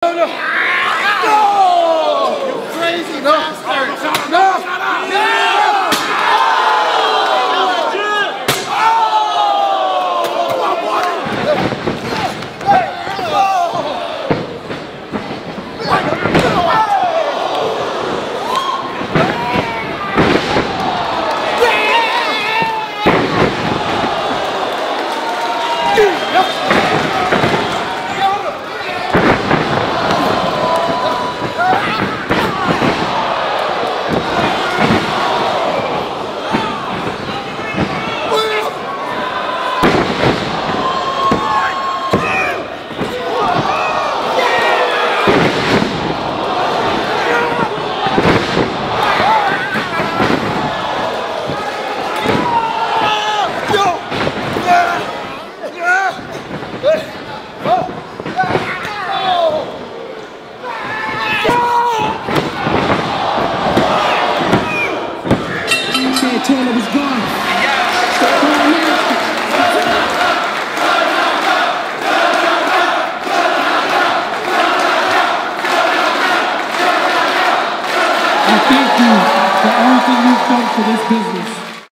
no. No! You crazy bastard! No! Santana was gone. I thank you for everything you've done for this business.